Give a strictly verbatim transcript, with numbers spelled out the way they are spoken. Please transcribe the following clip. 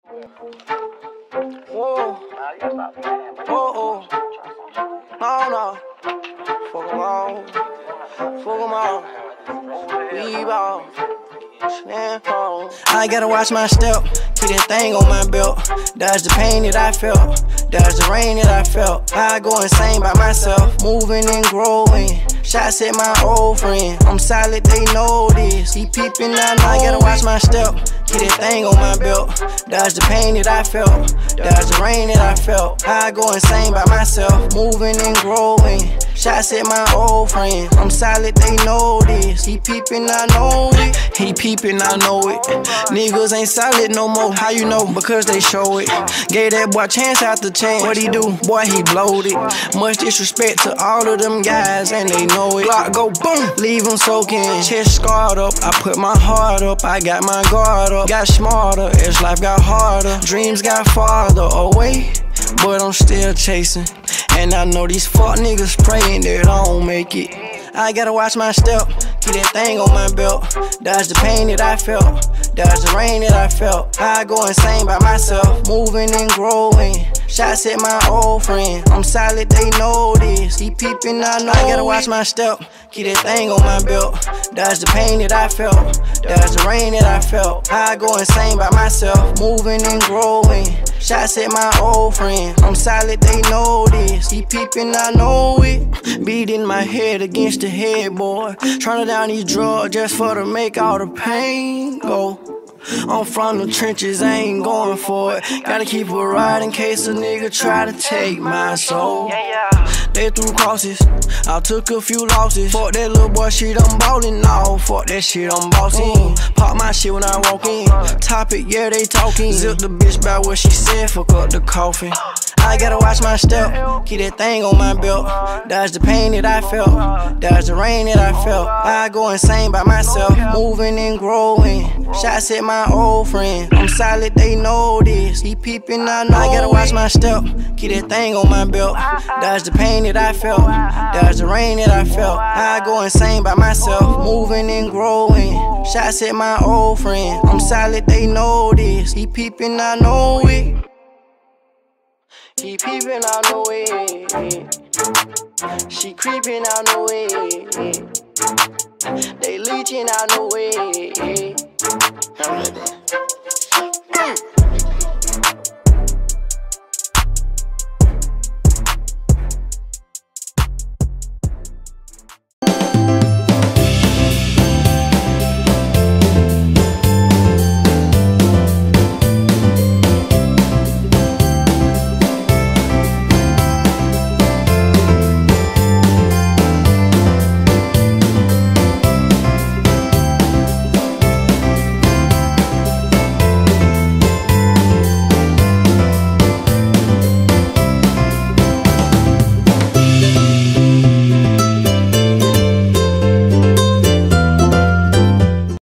Whoa. Whoa. No, no. Fuck them all. Fuck them all. We ball. I gotta watch my step, keep that thing on my belt. Dodge the pain that I felt, dodge the rain that I felt. I go insane by myself, moving and growing. Shots at my old friend, I'm solid, they know this. He peeping, I know. I gotta watch my step, keep that thing on my belt. Dodge the pain that I felt, dodge the rain that I felt. I go insane by myself, moving and growing. Shots at my old friend, I'm solid, they know this. He peeping, I know it. He peeping, I know it. Niggas ain't solid no more. How you know? Because they show it. Gave that boy chance after chance. What he do? Boy, he blowed it. Much disrespect to all of them guys, and they know it. Glock go boom, leave them soaking. Chest scarred up, I put my heart up. I got my guard up. Got smarter as life got harder. Dreams got farther away, but I'm still chasing. And I know these fuck niggas praying that I don't make it. I gotta watch my step, keep that thing on my belt. Dodge the pain that I felt, dodge the rain that I felt. I go insane by myself, moving and growing. Shots at my old friend, I'm solid, they know this. He peeping, I know. I gotta watch my step, keep that thing on my belt. Dodge the pain that I felt, dodge the rain that I felt. I go insane by myself, moving and growing. Shots at my old friend, I'm solid, they know this. He peeping, I know it. Beating my head against the headboard, trying to down these drugs just for to make all the pain go. I'm from the trenches, I ain't going for it. Gotta keep a ride in case a nigga try to take my soul. They threw crosses, I took a few losses. Fuck that little boy shit, I'm ballin' now. Fuck that shit, I'm bossing. Pop my shit when I walk in. Topic, yeah, they talking. Zip the bitch by what she said, fuck up the coffin. I gotta watch my step, keep that thing on my belt. Dodge the pain that I felt, dodge the rain that I felt. I go insane by myself, moving and growing. Shots at my old friend, I'm solid, they know this. He peeping, I know. I gotta watch my step, keep that thing on my belt. Dodge the pain that I felt, dodge the rain that I felt. I go insane by myself, moving and growing. Shots at my old friend, I'm solid, they know this. He peeping, I know it. He peeping, I know it. She creeping, I know it. They leeching, I know it.